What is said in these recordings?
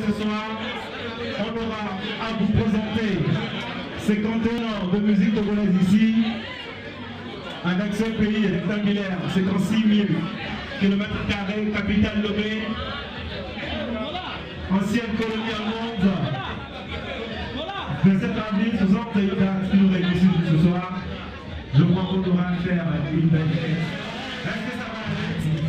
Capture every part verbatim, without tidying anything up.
ce soir, on aura à vous présenter cinquante-un ans de musique togolaise ici, avec ce pays rectangulaire, cinquante-six mille kilomètres carrés, capitale Lomé, ancienne colonie allemande, de cette année, soixante qui nous réunissent ce soir. Je crois qu'on aura à faire une belle fête. Est-ce que ça va aller?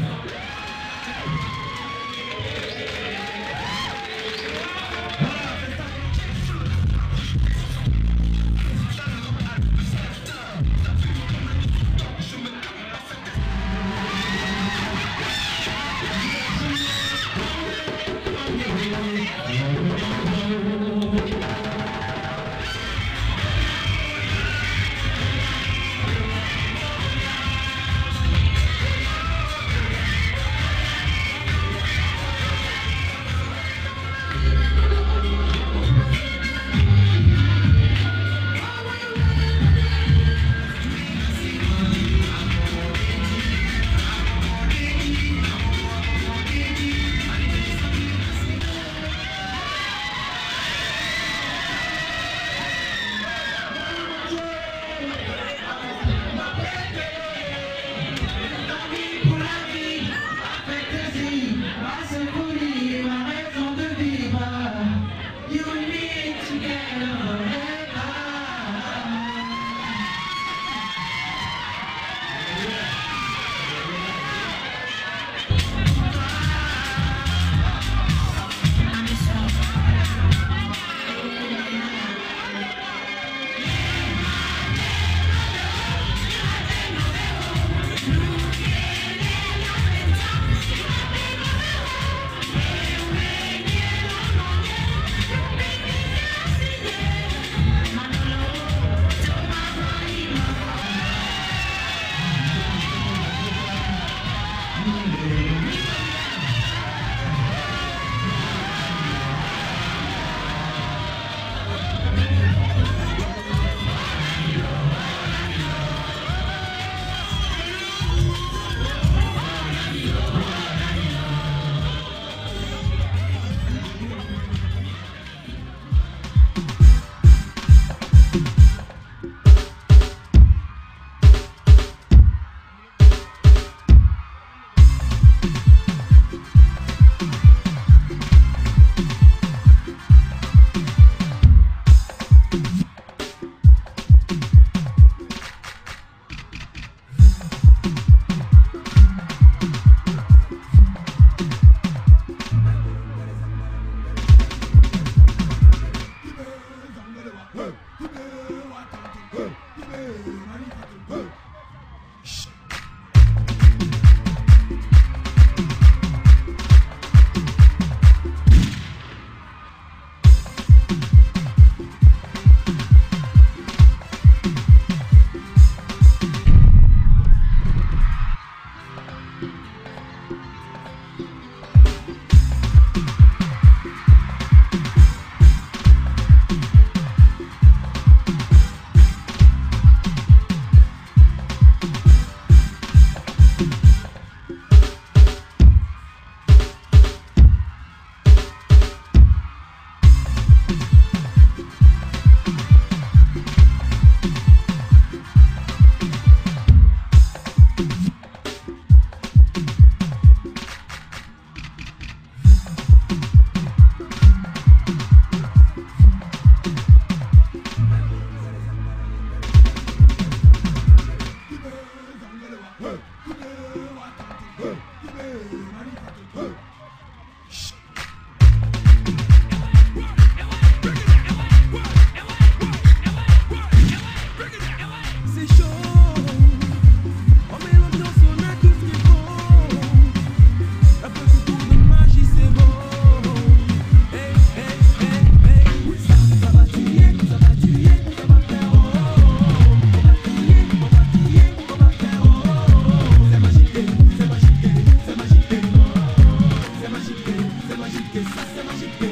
Magique,